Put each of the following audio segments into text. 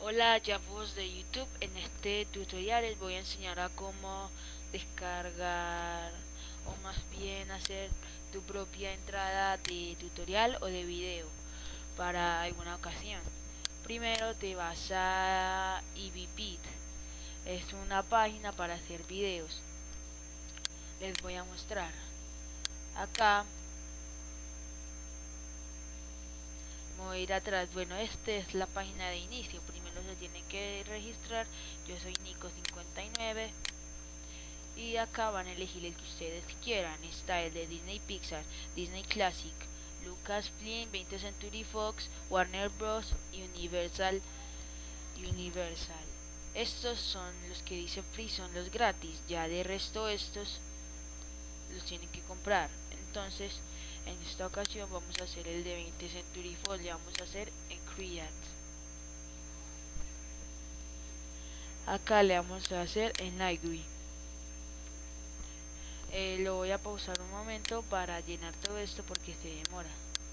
Hola, chavos de YouTube. En este tutorial les voy a enseñar a cómo descargar o más bien hacer tu propia entrada de tutorial o de video para alguna ocasión. Primero te vas a EVPit. Es una página para hacer videos. Les voy a mostrar. Acá voy a ir atrás. Bueno, esta es la página de inicio. Primero se tienen que registrar. Yo soy Nico59 y acá van a elegir el que ustedes quieran. Está el de Disney Pixar, Disney Classic, Lucasfilm, 20th Century Fox, Warner Bros. y Universal. Estos son los que dice free, son los gratis. Ya de resto estos los tienen que comprar. Entonces en esta ocasión vamos a hacer el de 20th Century Fox. Le vamos a hacer en Create. Acá le vamos a hacer en Library. Lo voy a pausar un momento para llenar todo esto porque se demora.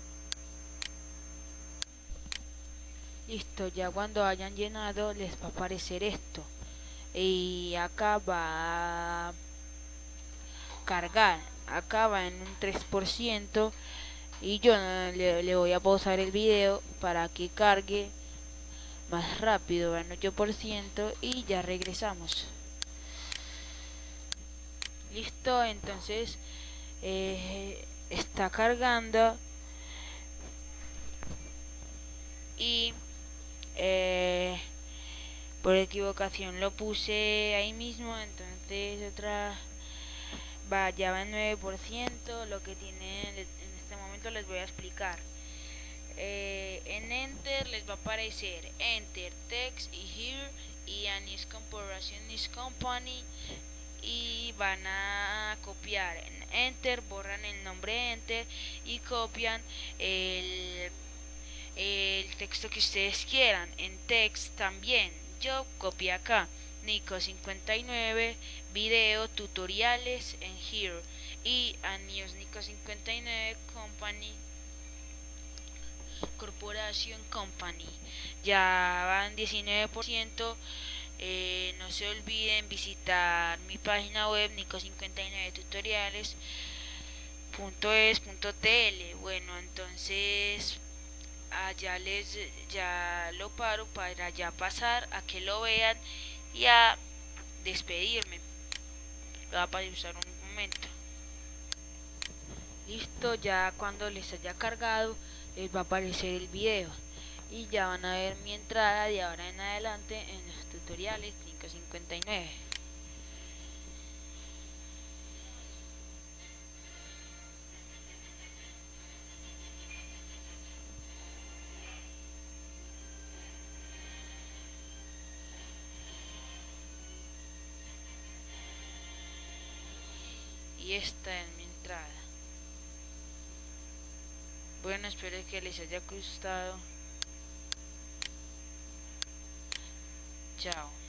Listo, ya cuando hayan llenado les va a aparecer esto. Y acá va a cargar. Acá va en un 3%. Y yo le voy a pausar el video para que cargue más rápido. Va en 8% y ya regresamos. Listo, entonces está cargando. Y por equivocación lo puse ahí mismo, entonces ya va en 9%. Lo que tiene en este momento les voy a explicar. En Enter les va a aparecer Enter, Text y Here y Anis Corporation is Company, y van a copiar en Enter, borran el nombre Enter y copian el texto que ustedes quieran. En Text también yo copié acá Nico59 video tutoriales en Here y a News Nico59 Company Corporation Company. Ya van 19%. No se olviden visitar mi página web nico59tutoriales.es.tl. Bueno, entonces ya lo paro para ya pasar a que lo vean y a despedirme. Lo va a pausar un momento. Listo, ya cuando les haya cargado les va a aparecer el video y ya van a ver mi entrada de ahora en adelante en los tutoriales 559. Y esta es mi entrada. Bueno, espero que les haya gustado. Chao.